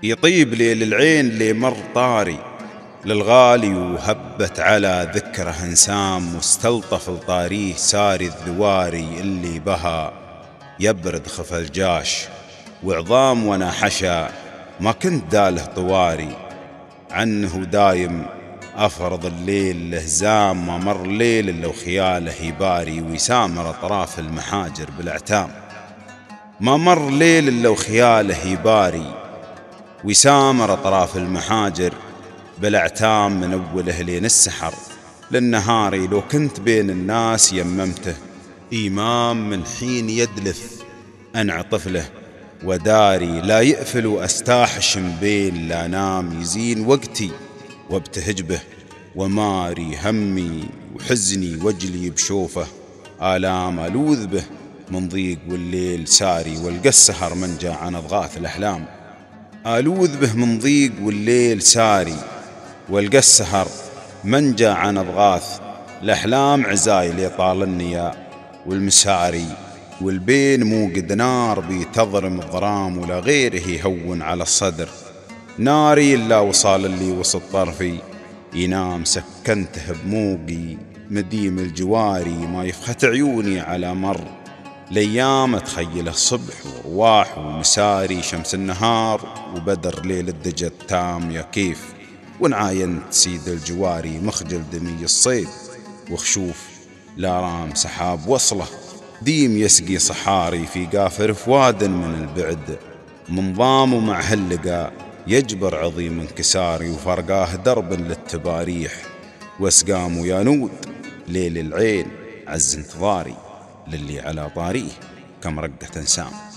يطيب ليل العين اللي مر طاري للغالي وهبت على ذكره انسام، واستلطف لطاريه ساري الذواري اللي بها يبرد خف الجاش وعظام وانا حشا ما كنت داله طواري. عنه دايم أفرض الليل لهزام، ما مر ليل إلا وخياله يباري ويسامر أطراف المحاجر بالأعتام. ما مر ليل إلا وخياله يباري ويسامر أطراف المحاجر بالأعتام، من أوله لين السحر للنهاري لو كنت بين الناس يممته إمام. من حين يدلث أنع طفله وداري لا يأفل وأستاحشم بين لا نام، يزين وقتي وابتهج به وماري همي وحزني وجلي بشوفه آلام ألوذ به من ضيق والليل ساري، والقى السهر منجى عن أضغاث الأحلام. ألوذ به من ضيق والليل ساري والقى السهر منجى عن أضغاث الأحلام. عزايل يطال النياء والمساري والبين موقد نار بتضرم الظرام، ولا غيره يهون على الصدر ناري إلا وصال اللي وسط طرفي ينام. سكنته بموقي مديم الجواري ما يفخت عيوني على مر الأيام، أتخيله الصبح ورواح ومساري شمس النهار وبدر ليل الدجى التام. يا كيف ونعاينت سيد الجواري مخجل دمي الصيد وخشوف لا رام سحاب وصله ديم يسقي صحاري في قافر فواد من البعد. منظام ومع هاللقا يجبر عظيم انكساري وفرقاه درب للتباريح واسقام ويانود ليل العين عز انتظاري للي على طاريه كم رقة انسام.